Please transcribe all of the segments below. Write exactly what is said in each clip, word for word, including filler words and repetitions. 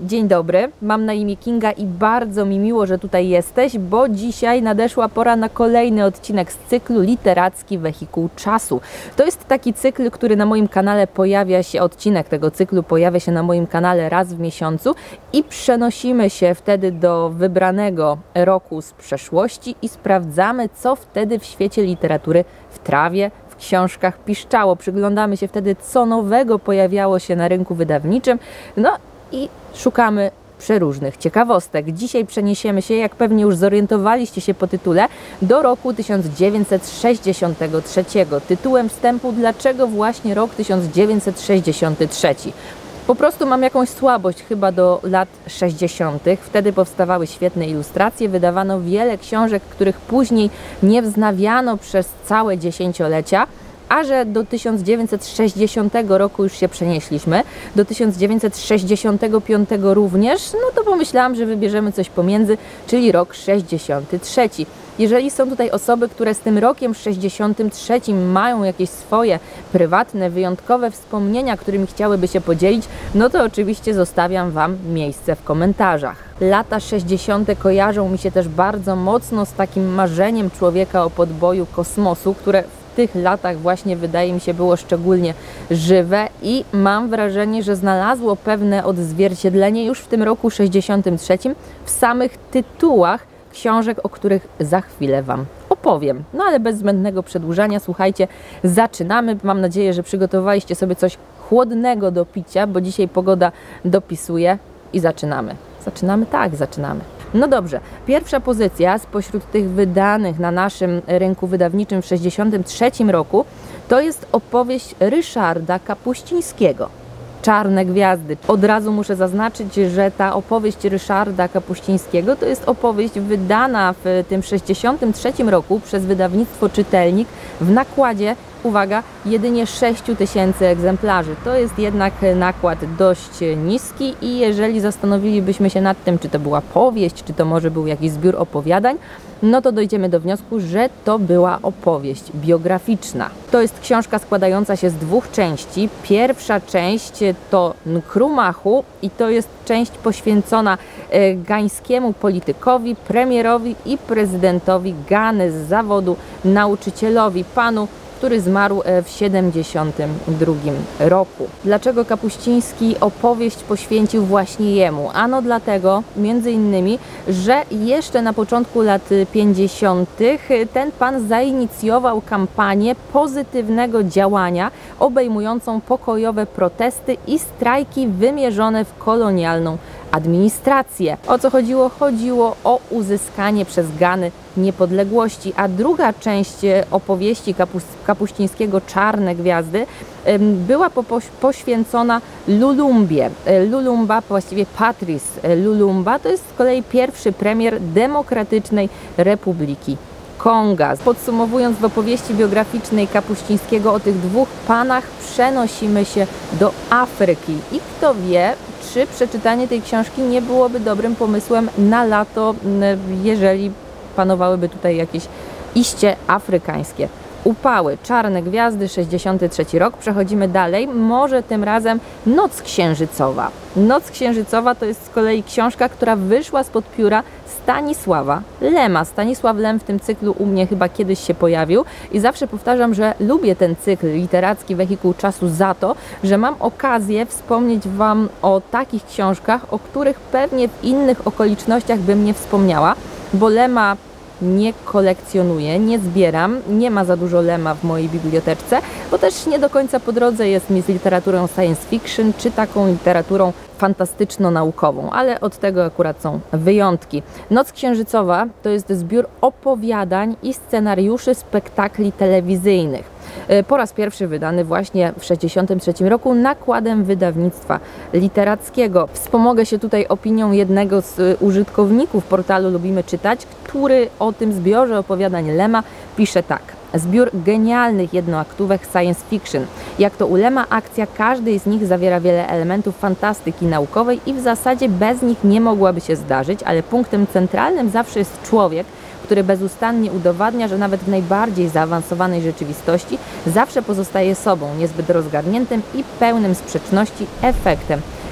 Dzień dobry, mam na imię Kinga i bardzo mi miło, że tutaj jesteś, bo dzisiaj nadeszła pora na kolejny odcinek z cyklu Literacki Wehikuł Czasu. To jest taki cykl, który na moim kanale pojawia się, odcinek tego cyklu pojawia się na moim kanale raz w miesiącu i przenosimy się wtedy do wybranego roku z przeszłości i sprawdzamy, co wtedy w świecie literatury w trawie, w książkach piszczało. Przyglądamy się wtedy, co nowego pojawiało się na rynku wydawniczym, no i szukamy przeróżnych ciekawostek. Dzisiaj przeniesiemy się, jak pewnie już zorientowaliście się po tytule, do roku tysiąc dziewięćset sześćdziesiątego trzeciego. Tytułem wstępu: dlaczego właśnie rok tysiąc dziewięćset sześćdziesiąty trzeci? Po prostu mam jakąś słabość chyba do lat sześćdziesiątych. Wtedy powstawały świetne ilustracje, wydawano wiele książek, których później nie wznawiano przez całe dziesięciolecia. A że do tysiąc dziewięćset sześćdziesiątego roku już się przenieśliśmy, do tysiąc dziewięćset sześćdziesiątego piątego również, no to pomyślałam, że wybierzemy coś pomiędzy, czyli rok sześćdziesiąty trzeci. Jeżeli są tutaj osoby, które z tym rokiem sześćdziesiątym trzecim mają jakieś swoje prywatne, wyjątkowe wspomnienia, którymi chciałyby się podzielić, no to oczywiście zostawiam Wam miejsce w komentarzach. Lata sześćdziesiąte kojarzą mi się też bardzo mocno z takim marzeniem człowieka o podboju kosmosu, które w tych latach właśnie, wydaje mi się, było szczególnie żywe i mam wrażenie, że znalazło pewne odzwierciedlenie już w tym roku sześćdziesiątym trzecim w samych tytułach książek, o których za chwilę Wam opowiem. No ale bez zbędnego przedłużania, słuchajcie, zaczynamy. Mam nadzieję, że przygotowaliście sobie coś chłodnego do picia, bo dzisiaj pogoda dopisuje i zaczynamy. Zaczynamy? Tak, zaczynamy. No dobrze, pierwsza pozycja spośród tych wydanych na naszym rynku wydawniczym w sześćdziesiątym trzecim roku to jest opowieść Ryszarda Kapuścińskiego. Czarne gwiazdy. Od razu muszę zaznaczyć, że ta opowieść Ryszarda Kapuścińskiego to jest opowieść wydana w tym sześćdziesiątym trzecim roku przez wydawnictwo Czytelnik w nakładzie, uwaga, jedynie sześć tysięcy egzemplarzy. To jest jednak nakład dość niski i jeżeli zastanowilibyśmy się nad tym, czy to była powieść, czy to może był jakiś zbiór opowiadań, no to dojdziemy do wniosku, że to była opowieść biograficzna. To jest książka składająca się z dwóch części. Pierwsza część to Nkrumachu i to jest część poświęcona gańskiemu politykowi, premierowi i prezydentowi Gany z zawodu, nauczycielowi, panu, który zmarł w siedemdziesiątym drugim roku. Dlaczego Kapuściński opowieść poświęcił właśnie jemu? Ano dlatego, między innymi, że jeszcze na początku lat pięćdziesiątych ten pan zainicjował kampanię pozytywnego działania obejmującą pokojowe protesty i strajki wymierzone w kolonialną administrację. O co chodziło? Chodziło o uzyskanie przez Gany niepodległości, a druga część opowieści Kapuścińskiego, Czarne gwiazdy, była poświęcona Lulumbie. Lulumba, właściwie Patrice Lumumba, to jest z kolei pierwszy premier Demokratycznej Republiki Konga. Podsumowując, w opowieści biograficznej Kapuścińskiego o tych dwóch panach przenosimy się do Afryki i kto wie, czy przeczytanie tej książki nie byłoby dobrym pomysłem na lato, jeżeli panowałyby tutaj jakieś iście afrykańskie upały. Czarne gwiazdy, sześćdziesiąty trzeci rok. Przechodzimy dalej. Może tym razem Noc księżycowa. Noc księżycowa to jest z kolei książka, która wyszła spod pióra Stanisława Lema. Stanisław Lem w tym cyklu u mnie chyba kiedyś się pojawił i zawsze powtarzam, że lubię ten cykl Literacki Wehikuł Czasu za to, że mam okazję wspomnieć Wam o takich książkach, o których pewnie w innych okolicznościach bym nie wspomniała, bo Lema nie kolekcjonuję, nie zbieram, nie ma za dużo Lema w mojej biblioteczce, bo też nie do końca po drodze jest mi z literaturą science fiction, czy taką literaturą fantastyczno-naukową, ale od tego akurat są wyjątki. Noc księżycowa to jest zbiór opowiadań i scenariuszy spektakli telewizyjnych. Po raz pierwszy wydany właśnie w sześćdziesiątym trzecim roku nakładem wydawnictwa literackiego. Wspomogę się tutaj opinią jednego z użytkowników portalu Lubimy Czytać, który o tym zbiorze opowiadań Lema pisze tak. Zbiór genialnych jednoaktówek science fiction. Jak to u Lema, akcja każdej z nich zawiera wiele elementów fantastyki naukowej i w zasadzie bez nich nie mogłaby się zdarzyć, ale punktem centralnym zawsze jest człowiek, który bezustannie udowadnia, że nawet w najbardziej zaawansowanej rzeczywistości zawsze pozostaje sobą, niezbyt rozgarniętym i pełnym sprzeczności efektem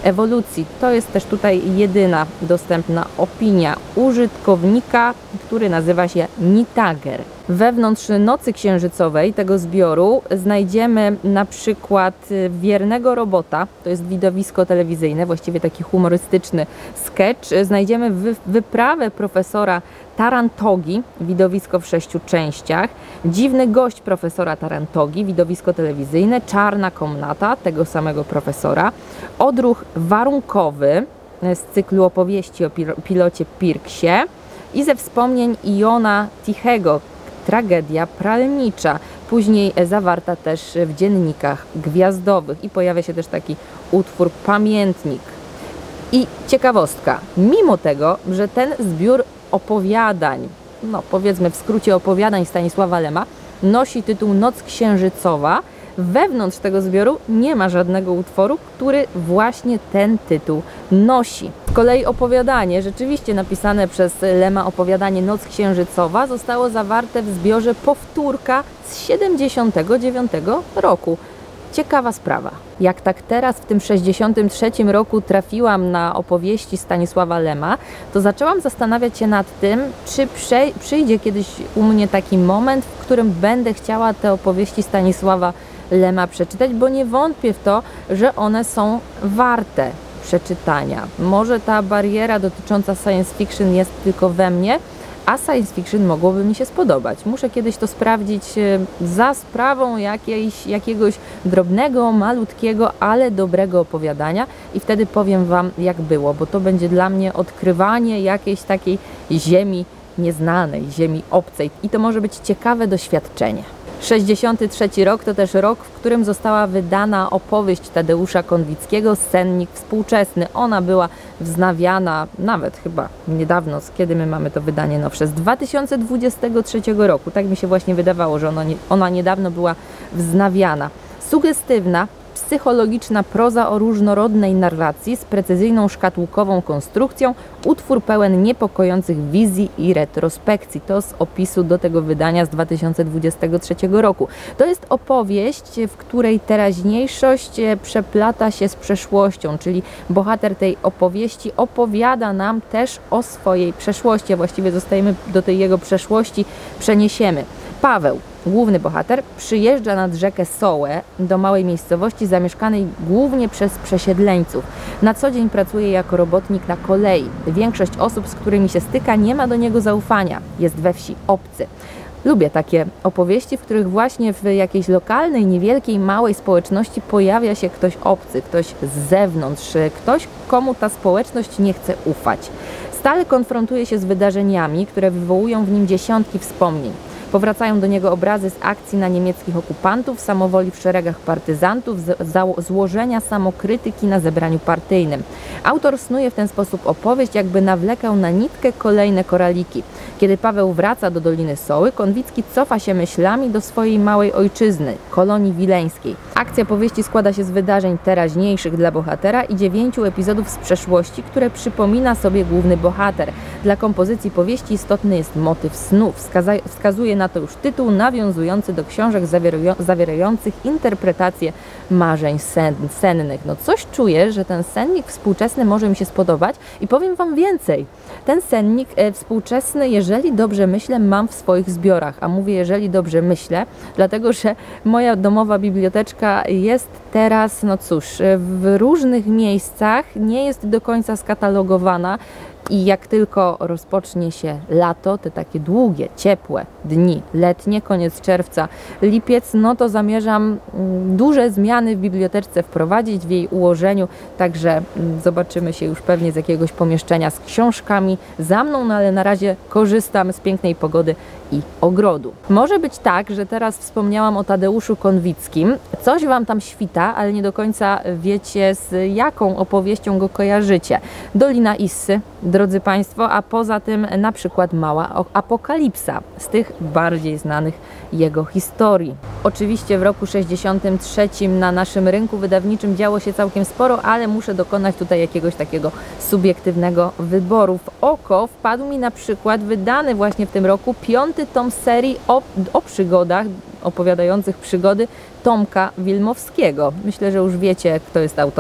ewolucji. To jest też tutaj jedyna dostępna opinia użytkownika, który nazywa się Nitager. Wewnątrz Nocy Księżycowej tego zbioru znajdziemy na przykład Wiernego Robota, to jest widowisko telewizyjne, właściwie taki humorystyczny sketch. Znajdziemy wy wyprawę profesora Tarantogi, widowisko w sześciu częściach, Dziwny gość profesora Tarantogi, widowisko telewizyjne, Czarna komnata tego samego profesora, Odruch warunkowy z cyklu opowieści o pilocie Pirksie i ze wspomnień Iona Tichego, Tragedia pralnicza, później zawarta też w dziennikach gwiazdowych i pojawia się też taki utwór Pamiętnik. I ciekawostka, mimo tego, że ten zbiór opowiadań, no powiedzmy w skrócie opowiadań Stanisława Lema, nosi tytuł Noc Księżycowa, wewnątrz tego zbioru nie ma żadnego utworu, który właśnie ten tytuł nosi. Z kolei opowiadanie, rzeczywiście napisane przez Lema opowiadanie Noc Księżycowa, zostało zawarte w zbiorze Powtórka z siedemdziesiątego dziewiątego roku. Ciekawa sprawa. Jak tak teraz w tym sześćdziesiątym trzecim roku trafiłam na opowieści Stanisława Lema, to zaczęłam zastanawiać się nad tym, czy przyjdzie kiedyś u mnie taki moment, w którym będę chciała te opowieści Stanisława Lema przeczytać, bo nie wątpię w to, że one są warte przeczytania. Może ta bariera dotycząca science fiction jest tylko we mnie, a science fiction mogłoby mi się spodobać. Muszę kiedyś to sprawdzić za sprawą jakiejś, jakiegoś drobnego, malutkiego, ale dobrego opowiadania i wtedy powiem Wam, jak było, bo to będzie dla mnie odkrywanie jakiejś takiej ziemi nieznanej, ziemi obcej i to może być ciekawe doświadczenie. sześćdziesiąty trzeci rok to też rok, w którym została wydana opowieść Tadeusza Konwickiego Sennik współczesny. Ona była wznawiana nawet chyba niedawno, z kiedy my mamy to wydanie nowsze, z dwa tysiące dwudziestego trzeciego roku. Tak mi się właśnie wydawało, że ona, nie, ona niedawno była wznawiana. Sugestywna, psychologiczna proza o różnorodnej narracji z precyzyjną szkatułkową konstrukcją, utwór pełen niepokojących wizji i retrospekcji. To z opisu do tego wydania z dwa tysiące dwudziestego trzeciego roku. To jest opowieść, w której teraźniejszość przeplata się z przeszłością, czyli bohater tej opowieści opowiada nam też o swojej przeszłości, a właściwie zostajemy do tej jego przeszłości przeniesiemy. Paweł, główny bohater, przyjeżdża nad rzekę Sołę do małej miejscowości zamieszkanej głównie przez przesiedleńców. Na co dzień pracuje jako robotnik na kolei. Większość osób, z którymi się styka, nie ma do niego zaufania. Jest we wsi obcy. Lubię takie opowieści, w których właśnie w jakiejś lokalnej, niewielkiej, małej społeczności pojawia się ktoś obcy, ktoś z zewnątrz, ktoś, komu ta społeczność nie chce ufać. Stale konfrontuje się z wydarzeniami, które wywołują w nim dziesiątki wspomnień. Powracają do niego obrazy z akcji na niemieckich okupantów, samowoli w szeregach partyzantów, złożenia samokrytyki na zebraniu partyjnym. Autor snuje w ten sposób opowieść, jakby nawlekał na nitkę kolejne koraliki. Kiedy Paweł wraca do Doliny Soły, Konwicki cofa się myślami do swojej małej ojczyzny, kolonii wileńskiej. Akcja powieści składa się z wydarzeń teraźniejszych dla bohatera i dziewięciu epizodów z przeszłości, które przypomina sobie główny bohater. Dla kompozycji powieści istotny jest motyw snu. Wskazuje na to już tytuł nawiązujący do książek zawierających interpretację marzeń sen, sennych. No coś czuję, że ten sennik współczesny może mi się spodobać i powiem Wam więcej. Ten sennik e, współczesny, jeżeli dobrze myślę, mam w swoich zbiorach, a mówię jeżeli dobrze myślę, dlatego że moja domowa biblioteczka jest teraz, no cóż, w różnych miejscach, nie jest do końca skatalogowana. I jak tylko rozpocznie się lato, te takie długie, ciepłe dni letnie, koniec czerwca, lipiec, no to zamierzam duże zmiany w biblioteczce wprowadzić, w jej ułożeniu, także zobaczymy się już pewnie z jakiegoś pomieszczenia z książkami za mną, no ale na razie korzystam z pięknej pogody i ogrodu. Może być tak, że teraz wspomniałam o Tadeuszu Konwickim, coś Wam tam świta, ale nie do końca wiecie, z jaką opowieścią go kojarzycie. Dolina Issy, drodzy Państwo, a poza tym na przykład Mała Apokalipsa, z tych bardziej znanych jego historii. Oczywiście w roku sześćdziesiątym trzecim na naszym rynku wydawniczym działo się całkiem sporo, ale muszę dokonać tutaj jakiegoś takiego subiektywnego wyboru. W oko wpadł mi na przykład wydany właśnie w tym roku piąty tom serii o, o przygodach, opowiadających przygody Tomka Wilmowskiego. Myślę, że już wiecie, kto jest autorem.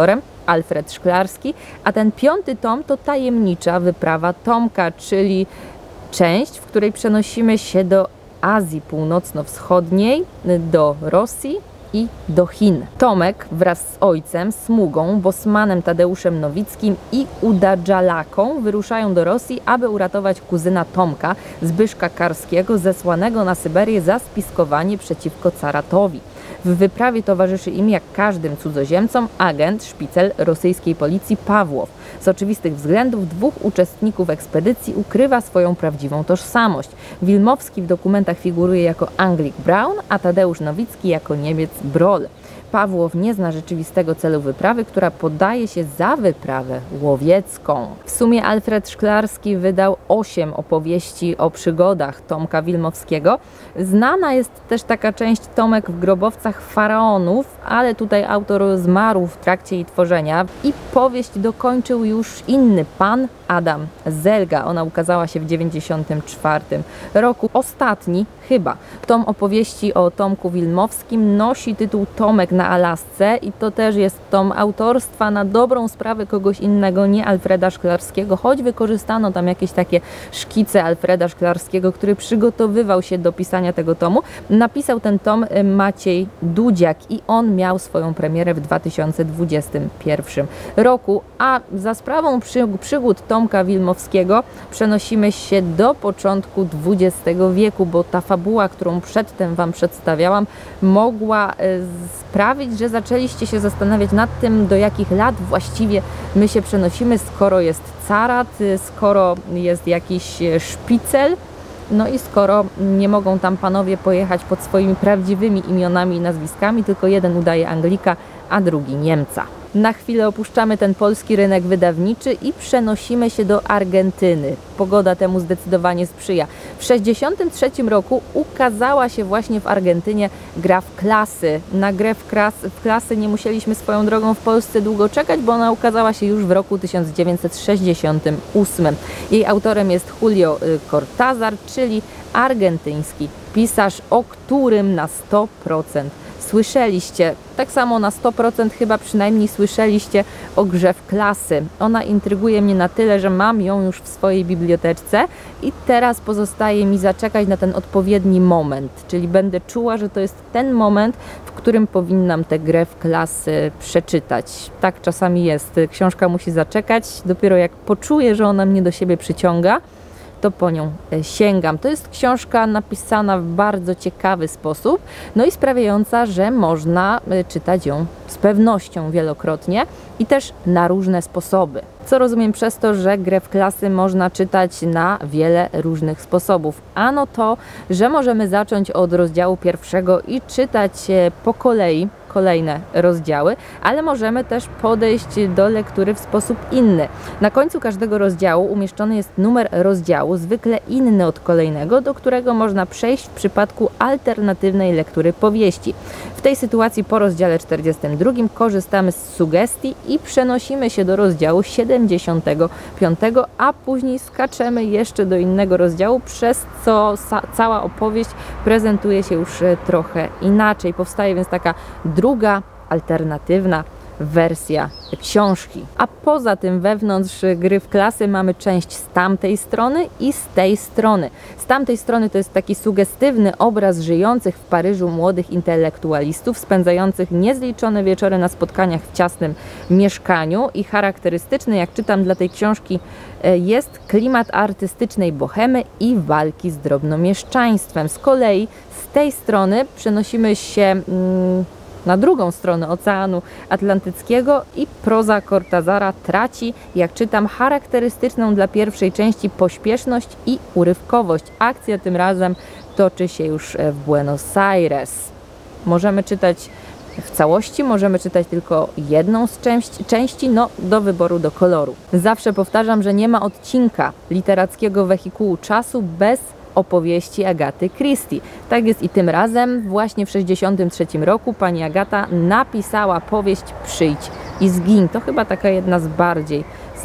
Alfred Szklarski, a ten piąty tom to tajemnicza wyprawa Tomka, czyli część, w której przenosimy się do Azji Północno-Wschodniej, do Rosji i do Chin. Tomek wraz z ojcem, Smugą, Bosmanem Tadeuszem Nowickim i Uda Dżalaką wyruszają do Rosji, aby uratować kuzyna Tomka, Zbyszka Karskiego, zesłanego na Syberię za spiskowanie przeciwko caratowi. W wyprawie towarzyszy im, jak każdym cudzoziemcom, agent, szpicel rosyjskiej policji Pawłow. Z oczywistych względów dwóch uczestników ekspedycji ukrywa swoją prawdziwą tożsamość. Wilmowski w dokumentach figuruje jako Anglik Braun, a Tadeusz Nowicki jako Niemiec Broll. Pawłow nie zna rzeczywistego celu wyprawy, która podaje się za wyprawę łowiecką. W sumie Alfred Szklarski wydał osiem opowieści o przygodach Tomka Wilmowskiego. Znana jest też taka część Tomek w grobowcach faraonów, ale tutaj autor zmarł w trakcie jej tworzenia i powieść dokończył już inny pan, Adam Zelga. Ona ukazała się w dziewięćdziesiątym czwartym roku. Ostatni chyba tom opowieści o Tomku Wilmowskim nosi tytuł Tomek na Alasce i to też jest tom autorstwa na dobrą sprawę kogoś innego, nie Alfreda Szklarskiego, choć wykorzystano tam jakieś takie szkice Alfreda Szklarskiego, który przygotowywał się do pisania tego tomu. Napisał ten tom Maciej Dudziak i on miał swoją premierę w dwa tysiące dwudziestym pierwszym roku, a za sprawą przygód Tomka Wilmowskiego przenosimy się do początku dwudziestego wieku, bo ta fabuła, którą przedtem Wam przedstawiałam, mogła sprawić, że zaczęliście się zastanawiać nad tym, do jakich lat właściwie my się przenosimy, skoro jest carat, skoro jest jakiś szpicel, no i skoro nie mogą tam panowie pojechać pod swoimi prawdziwymi imionami i nazwiskami, tylko jeden udaje Anglika, a drugi Niemca. Na chwilę opuszczamy ten polski rynek wydawniczy i przenosimy się do Argentyny. Pogoda temu zdecydowanie sprzyja. W tysiąc dziewięćset sześćdziesiątym trzecim roku ukazała się właśnie w Argentynie gra w klasy. Na grę w, klas, w klasy nie musieliśmy swoją drogą w Polsce długo czekać, bo ona ukazała się już w roku tysiąc dziewięćset sześćdziesiątym ósmym. Jej autorem jest Julio Cortázar, czyli argentyński pisarz, o którym na sto procent słyszeliście. Tak samo na sto procent chyba przynajmniej słyszeliście o grze w klasy. Ona intryguje mnie na tyle, że mam ją już w swojej biblioteczce i teraz pozostaje mi zaczekać na ten odpowiedni moment, czyli będę czuła, że to jest ten moment, w którym powinnam tę grę w klasy przeczytać. Tak czasami jest. Książka musi zaczekać, dopiero jak poczuję, że ona mnie do siebie przyciąga, to po nią sięgam. To jest książka napisana w bardzo ciekawy sposób, no i sprawiająca, że można czytać ją z pewnością wielokrotnie i też na różne sposoby. Co rozumiem przez to, że grę w klasy można czytać na wiele różnych sposobów. Ano to, że możemy zacząć od rozdziału pierwszego i czytać po kolei kolejne rozdziały, ale możemy też podejść do lektury w sposób inny. Na końcu każdego rozdziału umieszczony jest numer rozdziału, zwykle inny od kolejnego, do którego można przejść w przypadku alternatywnej lektury powieści. W tej sytuacji po rozdziale czterdziestym drugim korzystamy z sugestii i przenosimy się do rozdziału siedemdziesiątego piątego, a później skaczemy jeszcze do innego rozdziału, przez co cała opowieść prezentuje się już trochę inaczej. Powstaje więc taka druga, alternatywna wersja książki. A poza tym wewnątrz gry w klasy mamy część z tamtej strony i z tej strony. Z tamtej strony to jest taki sugestywny obraz żyjących w Paryżu młodych intelektualistów, spędzających niezliczone wieczory na spotkaniach w ciasnym mieszkaniu i charakterystyczny, jak czytam dla tej książki, jest klimat artystycznej bohemy i walki z drobnomieszczaństwem. Z kolei z tej strony przenosimy się mm, na drugą stronę Oceanu Atlantyckiego i proza Cortázara traci, jak czytam, charakterystyczną dla pierwszej części pośpieszność i urywkowość. Akcja tym razem toczy się już w Buenos Aires. Możemy czytać w całości, możemy czytać tylko jedną z części, części, no do wyboru, do koloru. Zawsze powtarzam, że nie ma odcinka literackiego wehikułu czasu bez opowieści Agaty Christie. Tak jest i tym razem. Właśnie w tysiąc dziewięćset sześćdziesiątym trzecim roku pani Agata napisała powieść Przyjdź i zgiń. To chyba taka jedna z bardziej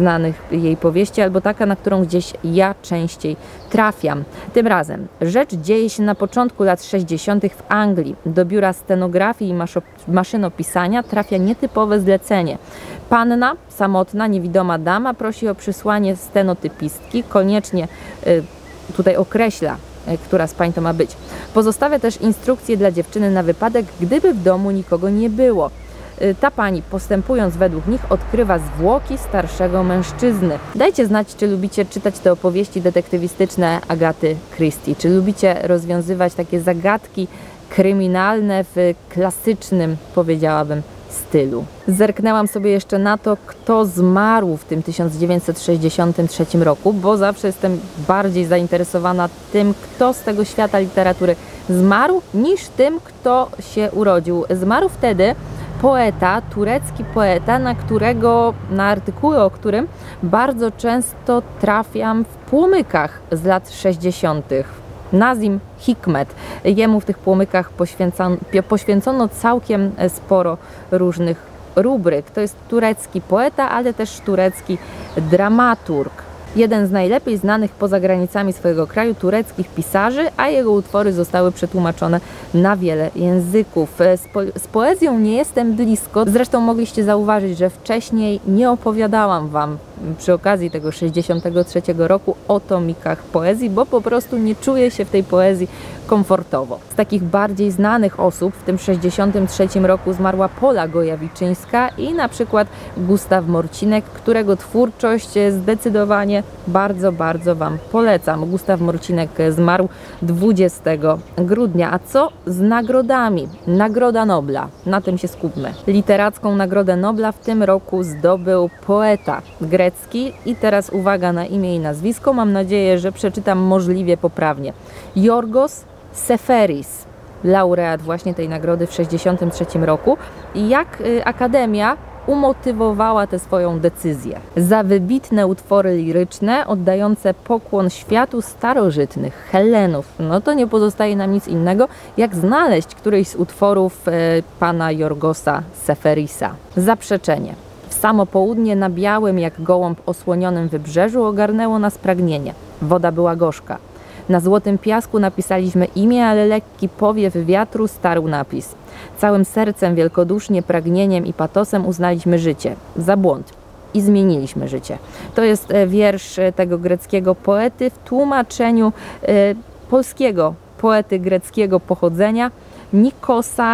znanych jej powieści, albo taka, na którą gdzieś ja częściej trafiam. Tym razem rzecz dzieje się na początku lat sześćdziesiątych w Anglii. Do biura scenografii i maszynopisania trafia nietypowe zlecenie. Panna, samotna, niewidoma dama prosi o przysłanie stenotypistki, koniecznie y, tutaj określa, y, która z pań to ma być. Pozostawia też instrukcje dla dziewczyny na wypadek, gdyby w domu nikogo nie było. Ta pani, postępując według nich, odkrywa zwłoki starszego mężczyzny. Dajcie znać, czy lubicie czytać te opowieści detektywistyczne Agaty Christie, czy lubicie rozwiązywać takie zagadki kryminalne w klasycznym, powiedziałabym, stylu. Zerknęłam sobie jeszcze na to, kto zmarł w tym tysiąc dziewięćset sześćdziesiątym trzecim roku, bo zawsze jestem bardziej zainteresowana tym, kto z tego świata literatury zmarł, niż tym, kto się urodził. Zmarł wtedy poeta, turecki poeta, na którego, na artykuły, o którym bardzo często trafiam w płomykach z lat sześćdziesiątych. Nazim Hikmet. Jemu w tych płomykach poświęcono, poświęcono całkiem sporo różnych rubryk. To jest turecki poeta, ale też turecki dramaturg. Jeden z najlepiej znanych poza granicami swojego kraju tureckich pisarzy, a jego utwory zostały przetłumaczone na wiele języków. Z, po z poezją nie jestem blisko, zresztą mogliście zauważyć, że wcześniej nie opowiadałam Wam przy okazji tego sześćdziesiątego trzeciego roku o tomikach poezji, bo po prostu nie czuję się w tej poezji komfortowo. Z takich bardziej znanych osób w tym sześćdziesiątym trzecim roku zmarła Pola Gojawiczyńska i na przykład Gustaw Morcinek, którego twórczość zdecydowanie bardzo, bardzo Wam polecam. Gustaw Morcinek zmarł dwudziestego grudnia. A co z nagrodami? Nagroda Nobla. Na tym się skupmy. Literacką Nagrodę Nobla w tym roku zdobył poeta grecki i teraz uwaga na imię i nazwisko. Mam nadzieję, że przeczytam możliwie poprawnie. Yorgos Seferis, laureat właśnie tej nagrody w sześćdziesiątym trzecim roku. I jak y, Akademia umotywowała tę swoją decyzję? Za wybitne utwory liryczne oddające pokłon światu starożytnych Helenów. No to nie pozostaje nam nic innego, jak znaleźć któryś z utworów y, pana Yorgosa Seferisa. Zaprzeczenie. W samo południe na białym jak gołąb osłonionym wybrzeżu ogarnęło nas pragnienie. Woda była gorzka. Na złotym piasku napisaliśmy imię, ale lekki powiew wiatru starł napis. Całym sercem, wielkodusznie, pragnieniem i patosem uznaliśmy życie za błąd i zmieniliśmy życie. To jest wiersz tego greckiego poety w tłumaczeniu e, polskiego poety greckiego pochodzenia Nikosa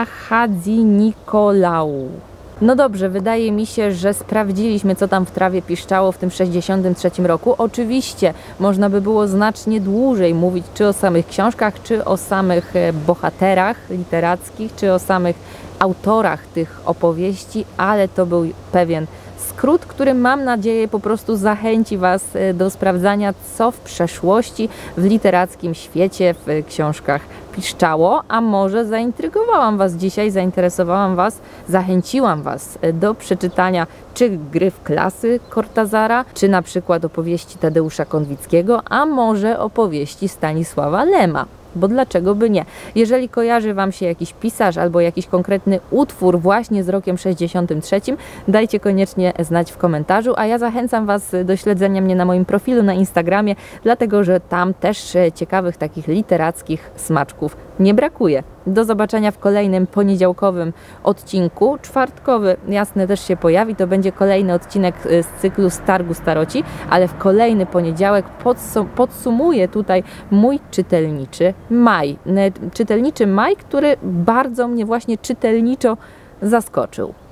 Hadzinikolału. No dobrze, wydaje mi się, że sprawdziliśmy, co tam w trawie piszczało w tym sześćdziesiątym trzecim roku. Oczywiście można by było znacznie dłużej mówić czy o samych książkach, czy o samych bohaterach literackich, czy o samych autorach tych opowieści, ale to był pewien skrót, który mam nadzieję po prostu zachęci Was do sprawdzania, co w przeszłości w literackim świecie, w książkach piszczało, a może zaintrygowałam Was dzisiaj, zainteresowałam Was, zachęciłam Was do przeczytania czy Gry w klasy Cortazara, czy na przykład opowieści Tadeusza Konwickiego, a może opowieści Stanisława Lema. Bo dlaczego by nie? Jeżeli kojarzy Wam się jakiś pisarz albo jakiś konkretny utwór właśnie z rokiem sześćdziesiątym trzecim, dajcie koniecznie znać w komentarzu, a ja zachęcam Was do śledzenia mnie na moim profilu na Instagramie, dlatego że tam też ciekawych takich literackich smaczków nie brakuje. Do zobaczenia w kolejnym poniedziałkowym odcinku. Czwartkowy, jasne, też się pojawi. To będzie kolejny odcinek z cyklu z Targu Staroci, ale w kolejny poniedziałek podsumuję tutaj mój czytelniczy maj. Czytelniczy maj, który bardzo mnie właśnie czytelniczo zaskoczył.